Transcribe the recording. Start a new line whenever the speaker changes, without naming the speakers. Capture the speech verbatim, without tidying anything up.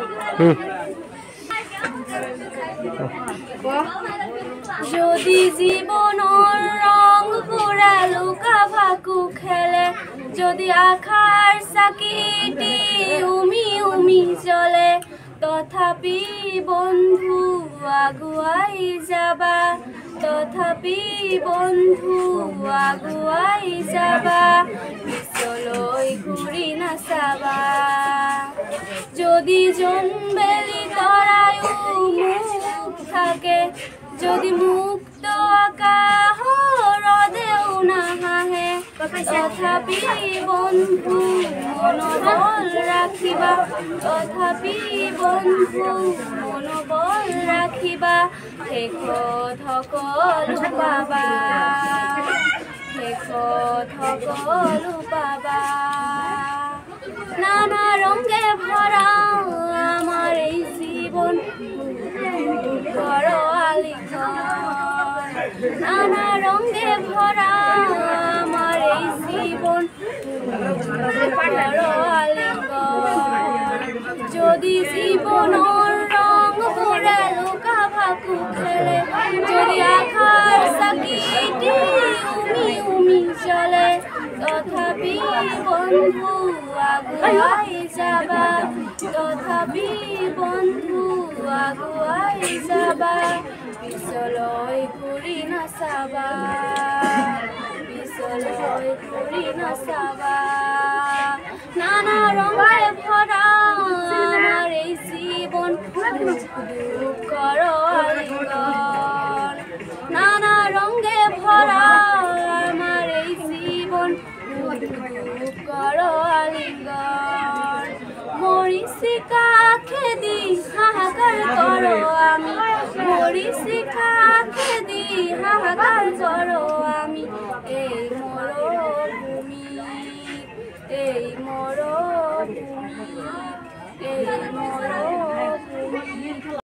যদি জীবনৰ ৰং পুৰা লুকা ভাকু খেলে যদি আখাৰ চাকিটি উমি উমি জ্বলে তথাপি বন্ধু আগুৱাই যাবা তথাপি বন্ধু আগুৱাই যাবা পিছলৈ ঘূৰি নাচাবা যদি জোনবেলি তৰায়ো মুখ থাকে যদি মুক্ত আকাশৰেও নাহাহে তথাপি বন্ধু মনোবল ৰাখিবা তথাপি বন্ধু মনোবল ৰাখিবা শেষত সকলো পাবা শেষত সকলো পাবা নানা ৰঙে ভৰা আমাৰ এই জীৱন কৰ আলিঙ্গন নানা ৰঙে ভৰা আমাৰ এই জীৱন কৰ আলিঙ্গন যদি জীৱনৰ ৰংবোৰে লুকা ভাকু খেলে যদি আখাৰ চাকিটি উমি উমি জ্বলে তথাপি বন্ধু আগুৱাই যাবা তথাপি বন্ধু আগুৱাই যাবা পিছলৈ ঘূৰি নাচাবা পিছলৈ ঘূৰি নাচাবা নানা ৰঙে ভৰা আমাৰ এই জীৱন দুখৰ আলিঙ্গন নানা ৰঙে ভৰা আমাৰ এই জীৱন দুখৰ আলিঙ্গন মৰিচিকা খেদি হাহাকাৰ কৰো আমি মৰিচিকা খেদি হাহাকাৰ কৰো